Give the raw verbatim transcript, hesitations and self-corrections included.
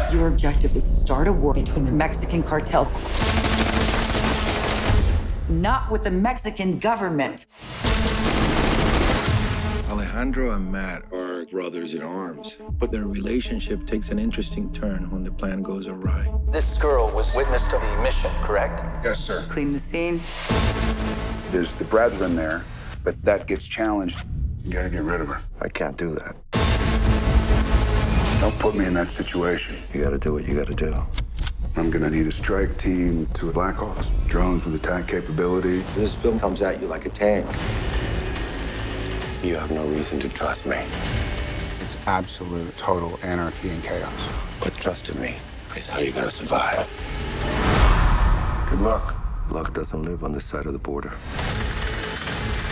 Your objective is to start a war between the Mexican cartels, not with the Mexican government. Alejandro and Matt are brothers in arms, but their relationship takes an interesting turn when the plan goes awry. This girl was witness to the mission, correct? Yes, sir. Clean the scene. There's the brethren there, but that gets challenged. You gotta get rid of her. I can't do that. Don't put me in that situation. You gotta do what you gotta do. I'm gonna need a strike team, two Blackhawks, drones with attack capability. This film comes at you like a tank. You have no reason to trust me. It's absolute, total anarchy and chaos. But trust in me is how you're gonna survive. Good luck. Luck doesn't live on this side of the border.